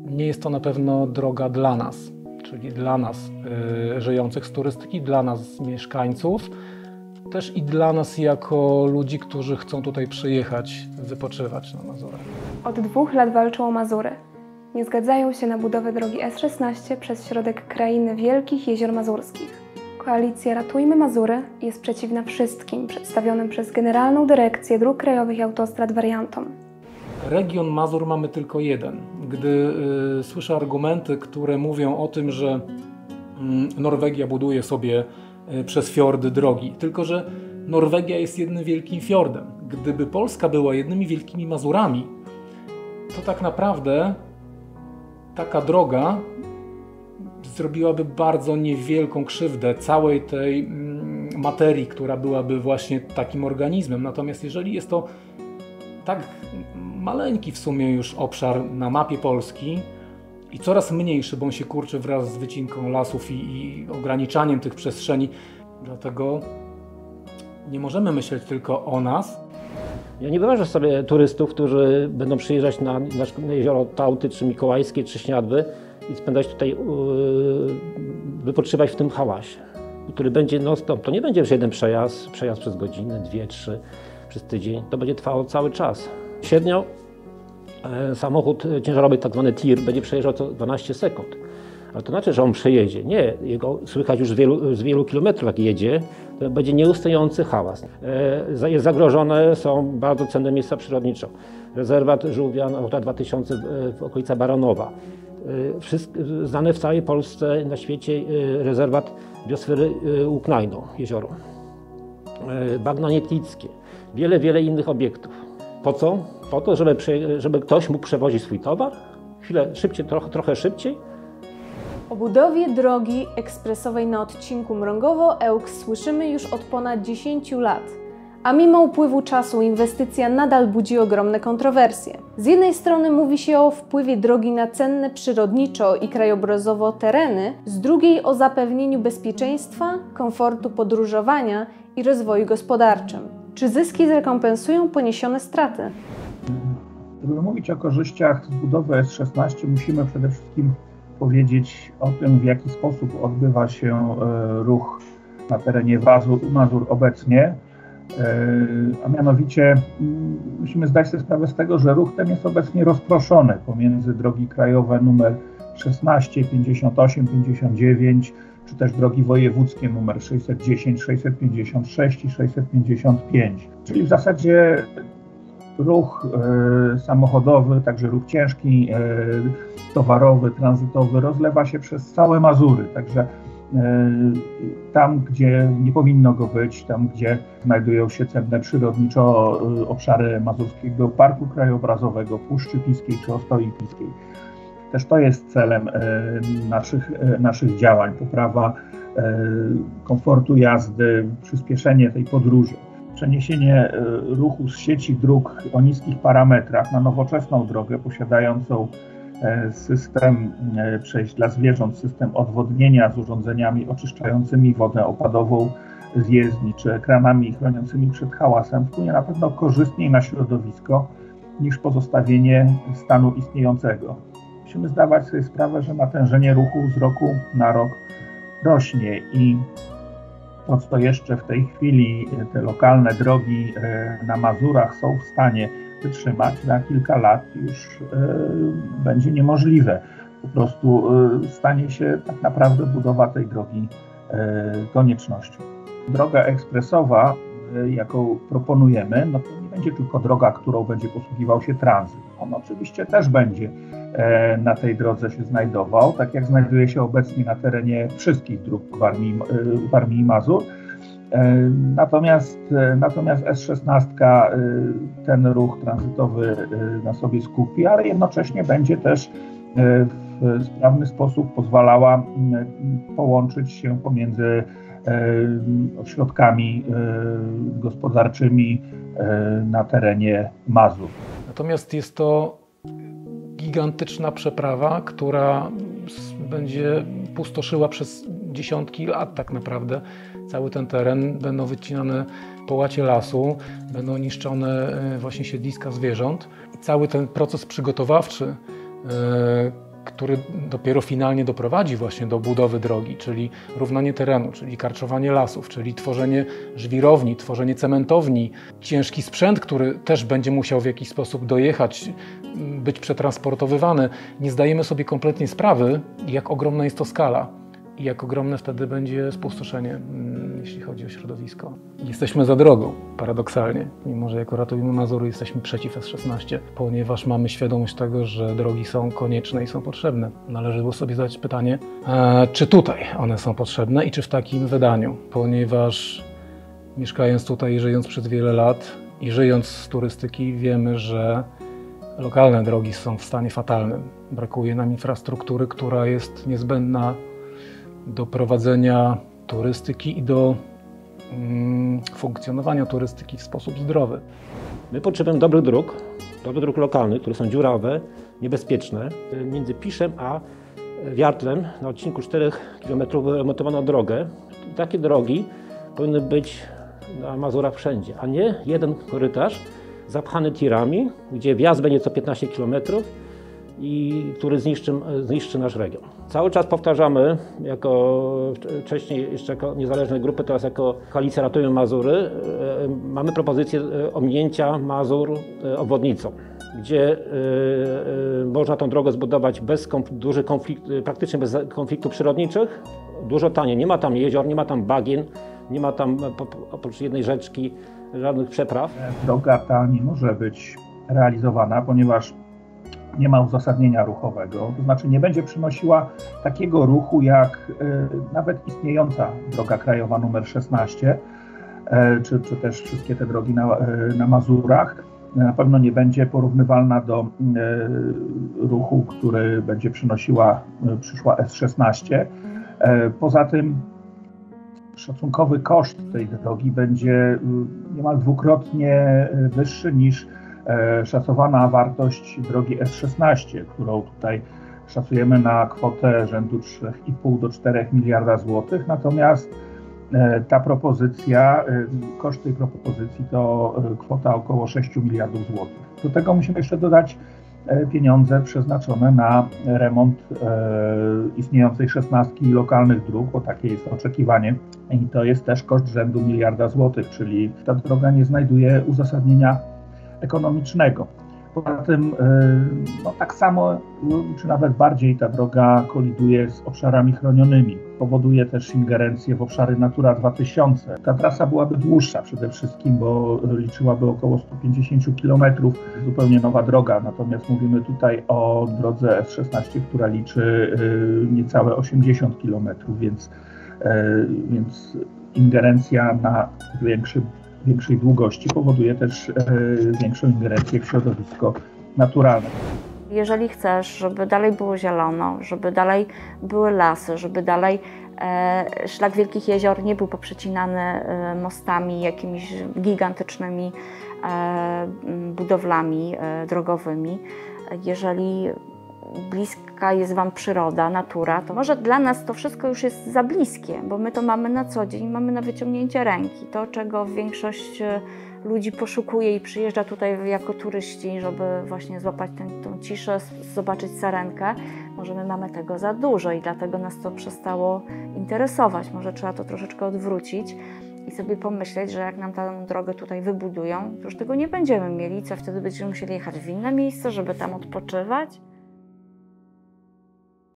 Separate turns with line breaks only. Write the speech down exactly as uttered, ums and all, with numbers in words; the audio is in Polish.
Nie jest to na pewno droga dla nas, czyli dla nas y, żyjących z turystyki, dla nas mieszkańców, też i dla nas jako ludzi, którzy chcą tutaj przyjechać, wypoczywać na Mazurach.
Od dwóch lat walczą o Mazury. Nie zgadzają się na budowę drogi S szesnaście przez środek krainy Wielkich Jezior Mazurskich. Koalicja Ratujmy Mazury jest przeciwna wszystkim przedstawionym przez Generalną Dyrekcję Dróg Krajowych i Autostrad wariantom.
Region Mazur mamy tylko jeden. Gdy y, słyszę argumenty, które mówią o tym, że y, Norwegia buduje sobie y, przez fiordy drogi, tylko że Norwegia jest jednym wielkim fiordem. Gdyby Polska była jednymi wielkimi Mazurami, to tak naprawdę taka droga zrobiłaby bardzo niewielką krzywdę całej tej mm, materii, która byłaby właśnie takim organizmem. Natomiast jeżeli jest to tak maleńki w sumie już obszar na mapie Polski i coraz mniejszy, bo on się kurczy wraz z wycinką lasów i, i ograniczaniem tych przestrzeni, dlatego nie możemy myśleć tylko o nas.
Ja nie wyobrażam sobie turystów, którzy będą przyjeżdżać na, na jezioro Tałty, czy Mikołajskie, czy Śniadwy i spędzać tutaj, yy, wypoczywać w tym hałasie, który będzie non-stop. To nie będzie już jeden przejazd, przejazd przez godzinę, dwie, trzy, przez tydzień. To będzie trwało cały czas. Średnio e, samochód ciężarowy, tak zwany tir, będzie przejeżdżał co dwanaście sekund. Ale to znaczy, że on przejedzie. Nie, jego słychać już z wielu, z wielu kilometrów, jak jedzie, to będzie nieustający hałas. E, jest zagrożone są bardzo cenne miejsca przyrodnicze. Rezerwat żółwia Natura dwa tysiące w okolica Baranowa. E, wszystko, znane w całej Polsce, na świecie e, rezerwat biosfery e, Łuknajno, jezioro. E, Bagna Nietlickie. Wiele, wiele innych obiektów. Po co? Po to, żeby, żeby ktoś mógł przewozić swój towar, chwilę szybciej, trochę, trochę szybciej.
O budowie drogi ekspresowej na odcinku Mrągowo-Ełk słyszymy już od ponad dziesięciu lat. A mimo upływu czasu inwestycja nadal budzi ogromne kontrowersje. Z jednej strony mówi się o wpływie drogi na cenne przyrodniczo i krajobrazowo tereny, z drugiej o zapewnieniu bezpieczeństwa, komfortu podróżowania i rozwoju gospodarczym. Czy zyski zrekompensują poniesione straty?
Żeby mówić o korzyściach z budowy S szesnaście, musimy przede wszystkim powiedzieć o tym, w jaki sposób odbywa się ruch na terenie Mazur obecnie. A mianowicie musimy zdać sobie sprawę z tego, że ruch ten jest obecnie rozproszony pomiędzy drogi krajowe numer szesnaście, pięćdziesiąt osiem, pięćdziesiąt dziewięć, czy też drogi wojewódzkie numer sześćset dziesięć, sześćset pięćdziesiąt sześć i sześćset pięćdziesiąt pięć. Czyli w zasadzie ruch e, samochodowy, także ruch ciężki, e, towarowy, tranzytowy rozlewa się przez całe Mazury. Także e, tam, gdzie nie powinno go być, tam, gdzie znajdują się cenne przyrodniczo e, obszary Mazurskiego Parku Krajobrazowego, Puszczy Piskiej czy Ostoi Piskiej. Też to jest celem e, naszych, e, naszych działań, poprawa e, komfortu jazdy, przyspieszenie tej podróży. Przeniesienie ruchu z sieci dróg o niskich parametrach na nowoczesną drogę posiadającą system przejść dla zwierząt, system odwodnienia z urządzeniami oczyszczającymi wodę opadową z jezdni czy ekranami chroniącymi przed hałasem wpłynie na pewno korzystniej na środowisko niż pozostawienie stanu istniejącego. Musimy zdawać sobie sprawę, że natężenie ruchu z roku na rok rośnie i to, co jeszcze w tej chwili te lokalne drogi na Mazurach są w stanie wytrzymać, na kilka lat już będzie niemożliwe. Po prostu stanie się tak naprawdę budowa tej drogi koniecznością. Droga ekspresowa, jaką proponujemy, no to nie będzie tylko droga, którą będzie posługiwał się tranzyt. On oczywiście też będzie na tej drodze się znajdował, tak jak znajduje się obecnie na terenie wszystkich dróg Warmii, Warmii i Mazur. Natomiast, natomiast S szesnaście ten ruch tranzytowy na sobie skupi, ale jednocześnie będzie też w sprawny sposób pozwalała połączyć się pomiędzy ośrodkami gospodarczymi na terenie Mazur.
Natomiast jest to gigantyczna przeprawa, która będzie pustoszyła przez dziesiątki lat tak naprawdę cały ten teren. Będą wycinane połacie lasu, będą niszczone właśnie siedliska zwierząt. I cały ten proces przygotowawczy, który dopiero finalnie doprowadzi właśnie do budowy drogi, czyli równanie terenu, czyli karczowanie lasów, czyli tworzenie żwirowni, tworzenie cementowni, ciężki sprzęt, który też będzie musiał w jakiś sposób dojechać, być przetransportowywany. Nie zdajemy sobie kompletnie sprawy, jak ogromna jest to skala i jak ogromne wtedy będzie spustoszenie, jeśli chodzi o środowisko. Jesteśmy za drogą, paradoksalnie, mimo że jako Ratujmy Mazury jesteśmy przeciw S szesnaście, ponieważ mamy świadomość tego, że drogi są konieczne i są potrzebne. Należy było sobie zadać pytanie, e, czy tutaj one są potrzebne i czy w takim wydaniu, ponieważ mieszkając tutaj i żyjąc przez wiele lat i żyjąc z turystyki, wiemy, że lokalne drogi są w stanie fatalnym. Brakuje nam infrastruktury, która jest niezbędna do prowadzenia turystyki i do mm, funkcjonowania turystyki w sposób zdrowy.
My potrzebujemy dobrych dróg, dobrych dróg lokalnych, które są dziurawe, niebezpieczne. Między Piszem a Wiartlem na odcinku czterech kilometrów wyremontowano drogę. Takie drogi powinny być na Mazurach wszędzie, a nie jeden korytarz zapchany tirami, gdzie wjazd będzie co piętnaście kilometrów i który zniszczy, zniszczy nasz region. Cały czas powtarzamy, jako wcześniej jeszcze jako niezależne grupy, teraz jako Koalicja Ratujmy Mazury, mamy propozycję ominięcia Mazur obwodnicą, gdzie można tą drogę zbudować bez duży konflikt, praktycznie bez konfliktów przyrodniczych, dużo taniej. Nie ma tam jezior, nie ma tam bagien, nie ma tam oprócz jednej rzeczki żadnych przepraw.
Droga ta nie może być realizowana, ponieważ nie ma uzasadnienia ruchowego, to znaczy nie będzie przynosiła takiego ruchu jak y, nawet istniejąca droga krajowa numer szesnaście, y, czy, czy też wszystkie te drogi na, y, na Mazurach. Na pewno nie będzie porównywalna do y, ruchu, który będzie przynosiła y, przyszła S szesnaście. Y, poza tym szacunkowy koszt tej drogi będzie y, niemal dwukrotnie wyższy niż szacowana wartość drogi S szesnaście, którą tutaj szacujemy na kwotę rzędu trzy i pół do czterech miliarda złotych, natomiast ta propozycja, koszt tej propozycji to kwota około sześciu miliardów złotych. Do tego musimy jeszcze dodać pieniądze przeznaczone na remont istniejącej szesnastki lokalnych dróg, bo takie jest oczekiwanie i to jest też koszt rzędu miliarda złotych, czyli ta droga nie znajduje uzasadnienia ekonomicznego. Poza tym no, tak samo, czy nawet bardziej ta droga koliduje z obszarami chronionymi. Powoduje też ingerencję w obszary Natura dwa tysiące. Ta trasa byłaby dłuższa przede wszystkim, bo liczyłaby około sto pięćdziesiąt kilometrów. Zupełnie nowa droga, natomiast mówimy tutaj o drodze S szesnaście, która liczy niecałe osiemdziesiąt kilometrów, więc, więc ingerencja na większy większej długości powoduje też e, większą ingerencję w środowisko naturalne.
Jeżeli chcesz, żeby dalej było zielono, żeby dalej były lasy, żeby dalej e, szlak Wielkich Jezior nie był poprzecinany e, mostami, jakimiś gigantycznymi e, budowlami e, drogowymi, jeżeli bliska jest Wam przyroda, natura, to może dla nas to wszystko już jest za bliskie, bo my to mamy na co dzień, mamy na wyciągnięcie ręki. To, czego większość ludzi poszukuje i przyjeżdża tutaj jako turyści, żeby właśnie złapać tę, tę ciszę, zobaczyć sarenkę, może my mamy tego za dużo i dlatego nas to przestało interesować. Może trzeba to troszeczkę odwrócić i sobie pomyśleć, że jak nam tę drogę tutaj wybudują, to już tego nie będziemy mieli, co wtedy będziemy musieli jechać w inne miejsce, żeby tam odpoczywać.